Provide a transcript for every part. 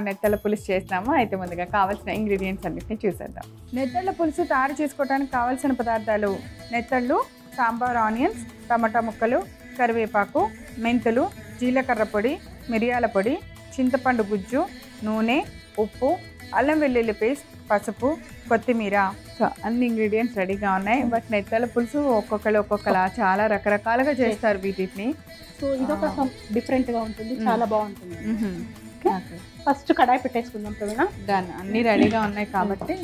నెత్తళ్ళ పులుసు చేస్తాము. అయితే ముందుగా కావాల్సిన ఇంగ్రీడియంట్స్ అన్నిటిని చూసేద్దాం. నెత్తళ్ళ పులుసు తయారు చేసుకోవడానికి కావాల్సిన పదార్థాలు: నెత్తళ్ళు, సాంబార్ ఆనియన్స్, టమాటా ముక్కలు, కరివేపాకు, మెంతులు, జీలకర్ర పొడి, మిరియాల పొడి, చింతపండు గుజ్జు, నూనె, ఉప్పు, అల్లం వెల్లుల్లి పేస్ట్, పసుపు, కొత్తిమీర. సో అన్ని ఇంగ్రీడియంట్స్ రెడీగా ఉన్నాయి. బట్ నెత్తళ్ళ పులుసు ఒక్కొక్కరు ఒక్కొక్కలా చాలా రకరకాలుగా చేస్తారు వీటిని. సో ఇదొక డిఫరెంట్గా ఉంటుంది, చాలా బాగుంటుంది. ఫస్ట్ కడాయి పెట్టేసుకుందాం ప్రవీణ. డన్, అన్నీ రెడీగా ఉన్నాయి కాబట్టి.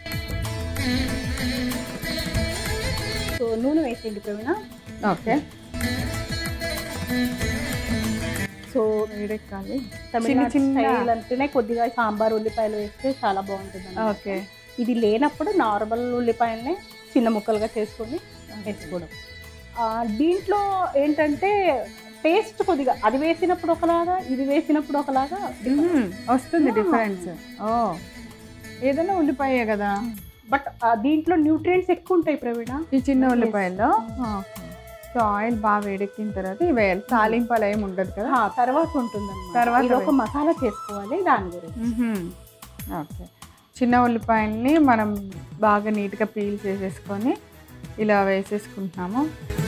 సో నూనె వేసేయండి ప్రవీణ. ఓకే. సో వేడెక్కాలి. తమిళనాడు స్టైల్ అంటేనే కొద్దిగా సాంబార్ ఉల్లిపాయలు వేస్తే చాలా బాగుంటుంది. ఓకే. ఇది లేనప్పుడు నార్మల్ ఉల్లిపాయలనే చిన్న ముక్కలుగా చేసుకొని వేసుకోవడం. దీంట్లో ఏంటంటే టేస్ట్ కొద్దిగా అది వేసినప్పుడు ఒకలాగా, ఇది వేసినప్పుడు ఒకలాగా వస్తుంది డిఫరెన్స్. ఓ, ఏదైనా ఉల్లిపాయే కదా, బట్ దీంట్లో న్యూట్రియంట్స్ ఎక్కువ ఉంటాయి ప్రవీణ ఈ చిన్న ఉల్లిపాయల్లో. సో ఆయిల్ బాగా వేడెక్కిన తర్వాత ఇవి వేయాలి. తాలింపాలు ఏమి ఉండదు కదా, తర్వాత ఉంటుంది. తర్వాత ఒక మసాలా చేసుకోవాలి దాని గురించి. ఓకే. చిన్న ఉల్లిపాయల్ని మనం బాగా నీట్గా పీల్ చేసేసుకొని ఇలా వేసేసుకుంటున్నాము.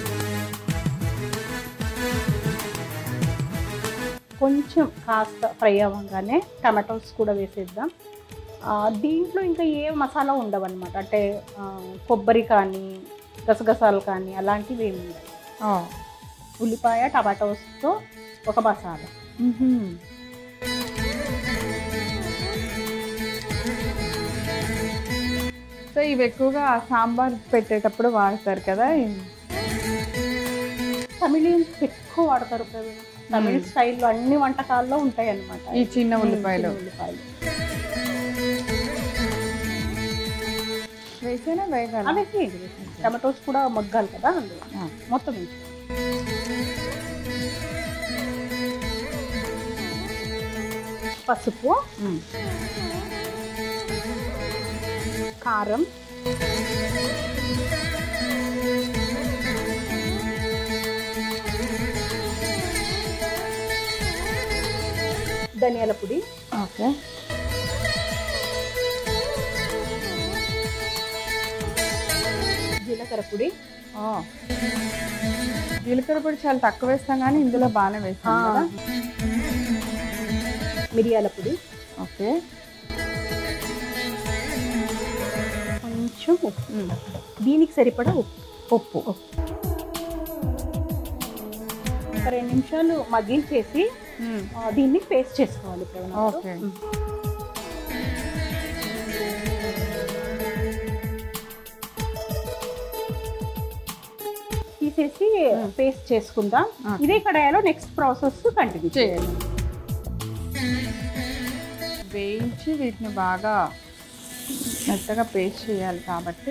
కొంచెం కాస్త ఫ్రై అవ్వగానే టమాటోస్ కూడా వేసేద్దాం. దీంట్లో ఇంకా ఏ మసాలా ఉండవన్నమాట, అంటే కొబ్బరి కానీ గసగసాలు కానీ అలాంటివి ఏమి ఉండవు. ఉల్లిపాయ టమాటోస్తో ఒక మసాలా. సో ఇవి ఎక్కువగా సాంబార్ పెట్టేటప్పుడు వాడతారు కదా. తమిళియన్స్ ఎక్కువ వాడతారు ప్రవీణ. తమిళ స్టైల్లో అన్ని వంటకాల్లో ఉంటాయి అన్నమాట ఈ చిన్న ఉల్లిపాయలు. వేసేనా వేగాలి? వేసేయండి. టమాటోస్ కూడా మగ్గాలి కదా అందులో. మొత్తం వేసి పసుపు, కారం, ధనియాల పొడి, ఓకే, జీలకర్ర పొడి. జీలకర్ర పొడి చాలా తక్కువ వేస్తాం కానీ ఇందులో బాగానే వేస్తాం కదా. మిరియాల పొడి, ఓకే, కొంచెం ఉప్పు, దీనికి సరిపడా ఉప్పు. ఒక 2 నిమిషాలు మగ్గించేసి దీన్ని పేస్ట్ చేసుకోవాలి. ఓకే. తీసేసి పేస్ట్ చేసుకుందాం. ఇదే కడాయిలో నెక్స్ట్ ప్రాసెస్ కంటిన్యూ చేయాలి. వేయించి వీటిని బాగా మెత్తగా పేస్ట్ చేయాలి కాబట్టి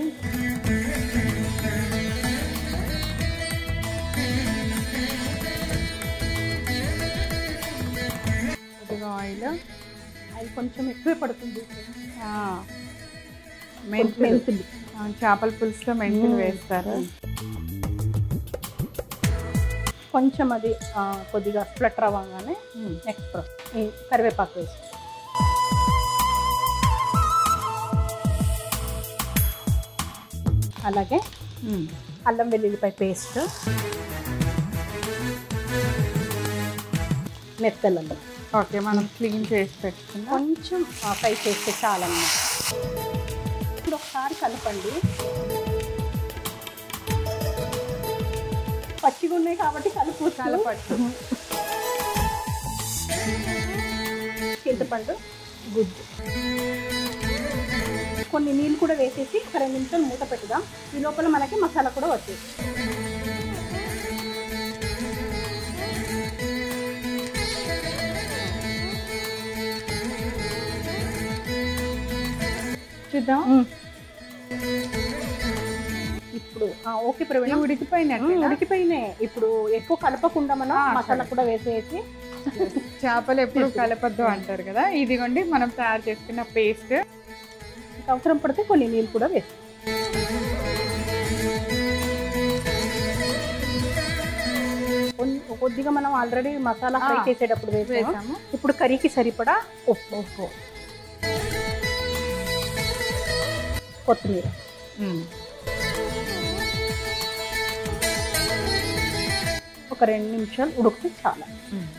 కొద్దిగా ఆయిల్ కొంచెం ఎక్కువే పడుతుంది. మెంతులు, చేపల పులుసులో మెంతులు వేస్తారు. కొంచెం అది కొద్దిగా స్ప్లటర్ అవ్వగానే నెక్స్ట్ కరివేపాకు వేసి, అలాగే అల్లం వెల్లుల్లిపాయ పేస్ట్, నెత్తళ్ళలో ఓకే మనం క్లీన్ చేసి పెట్టుకున్నాం. కొంచెం ఫ్రై చేస్తే చాలన్నమాట. ఇప్పుడు ఒకసారి కలపండి. పచ్చిగా ఉన్నాయి కాబట్టి కలపచ్చు. చింతపండు గుజ్జు, కొన్ని నీళ్ళు కూడా వేసేసి 2 నిమిషాలు మూత పెట్టుదాం. ఈ లోపల మనకి మసాలా కూడా వచ్చేసి చూద్దాం. ఇప్పుడు ఓకే ప్రవీణ, ఉడికిపోయినాయి. ఇప్పుడు ఎక్కువ కలపకుండా మనం మసాలా కూడా వేసేసి, చేపలు ఎప్పుడు కలపద్దు అంటారు కదా. ఇదిగోండి మనం తయారు చేసుకున్న పేస్ట్. అవసరం పడితే కొన్ని నీళ్ళు కూడా వేసి కొద్దిగా మనం ఆల్రెడీ మసాలా ఫ్రై చేసేటప్పుడు వేసాము. వేసాము. ఇప్పుడు కర్రీకి సరిపడా ఉప్పు, కొత్తిమీర, ఒక 2 నిమిషాలు ఉడికితే చాలా.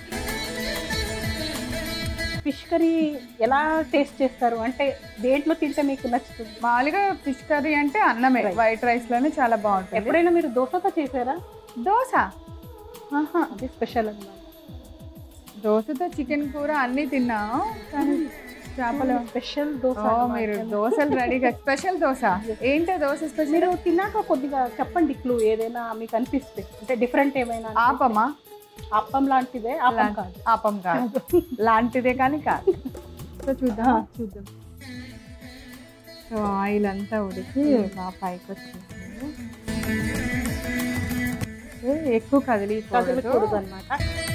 ఫిష్ కర్రీ ఎలా టేస్ట్ చేస్తారు అంటే దేంట్లో తింటే మీకు నచ్చుతుంది? మామూలుగా ఫిష్ కర్రీ అంటే అన్నమే, వైట్ రైస్ లోనే చాలా బాగుంటుంది. ఎప్పుడైనా మీరు దోశతో చేసారా? దోశ అది స్పెషల్ అన్నమాట. దోశతో చికెన్ కూర అన్ని తిన్నాం, కానీ చేపల స్పెషల్ దోశ. మీరు దోశలు రెడీగా. స్పెషల్ దోశ ఏంటో దోశ స్పెషల్. మీరు తిన్నాక కొద్దిగా చెప్పండి క్లూ ఏదైనా మీకు అనిపిస్తే, అంటే డిఫరెంట్ ఏమైనా. ఆపమా? అప్పం లాంటిదే. ఆపం కాదు. ఆపం కాదు, లాంటిదే కానీ కాదు. సో చూద్దాం. సో ఆయిల్ అంతా ఉడికి బాగా పైకి వచ్చేసింది. ఎక్కువ కదిలికూడదు అన్నమాట.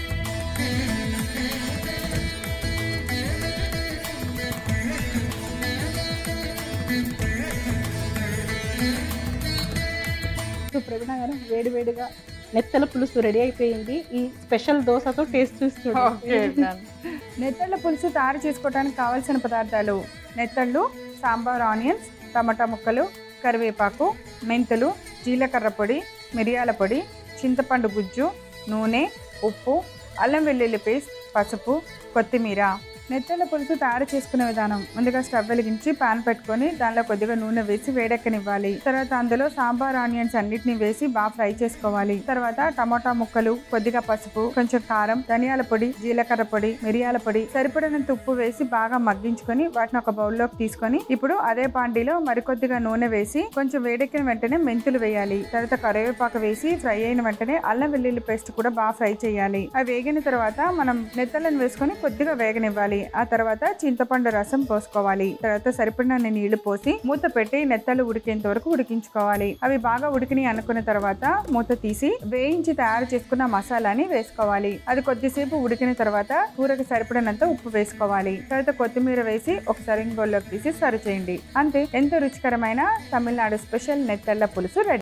ప్రవీణ గారు, వేడివేడిగా నెత్తల పులుసు రెడీ అయిపోయింది. ఈ స్పెషల్ దోశతో టేస్ట్ చూస్తుంటే నెత్తళ్ళ పులుసు తయారు చేసుకోవడానికి కావాల్సిన పదార్థాలు: నెత్తళ్ళు, సాంబార్ ఆనియన్స్, టమాటా ముక్కలు, కరివేపాకు, మెంతులు, జీలకర్ర పొడి, మిరియాల పొడి, చింతపండు గుజ్జు, నూనె, ఉప్పు, అల్లం వెల్లుల్లి పేస్ట్, పసుపు, కొత్తిమీర. నెత్తళ్ళ పులుసు తయారు చేసుకునే విధానం: ముందుగా స్టవ్ వెలిగించి పాన్ పెట్టుకొని దానిలో కొద్దిగా నూనె వేసి వేడెక్కనివ్వాలి. తర్వాత అందులో సాంబార్ ఆనియన్స్ అన్నిటిని వేసి బాగా ఫ్రై చేసుకోవాలి. తర్వాత టమాటా ముక్కలు, కొద్దిగా పసుపు, కొంచెం కారం, ధనియాల పొడి, జీలకర్ర పొడి, మిరియాల పొడి, సరిపడినంత ఉప్పు వేసి బాగా మగ్గించుకొని వాటిని ఒక బౌల్లోకి తీసుకొని ఇప్పుడు అదే పాండీలో మరికొద్దిగా నూనె వేసి కొంచెం వేడెక్కిన వెంటనే మెంతులు వేయాలి. తర్వాత కరివేపాకు వేసి ఫ్రై అయిన వెంటనే అల్లం వెల్లుల్లి పేస్ట్ కూడా బాగా ఫ్రై చేయాలి. అవి వేగిన తర్వాత మనం నెత్తలను వేసుకొని కొద్దిగా వేగనివ్వాలి. ఆ తర్వాత చింతపండు రసం పోసుకోవాలి. తర్వాత సరిపడిన నీళ్లు పోసి మూత పెట్టి నెత్తలు ఉడికేంత వరకు ఉడికించుకోవాలి. అవి బాగా ఉడికిని అనుకున్న తర్వాత మూత తీసి వేయించి తయారు చేసుకున్న మసాలాని వేసుకోవాలి. అది కొద్దిసేపు ఉడికిన తర్వాత కూరకు సరిపడినంత ఉప్పు వేసుకోవాలి. తర్వాత కొత్తిమీర వేసి ఒక సర్వింగ్ బౌల్లోకి తీసి సర్వ్ చేయండి. అంతే, ఎంతో రుచికరమైన తమిళనాడు స్పెషల్ నెత్తళ్ళ పులుసు రెడీ.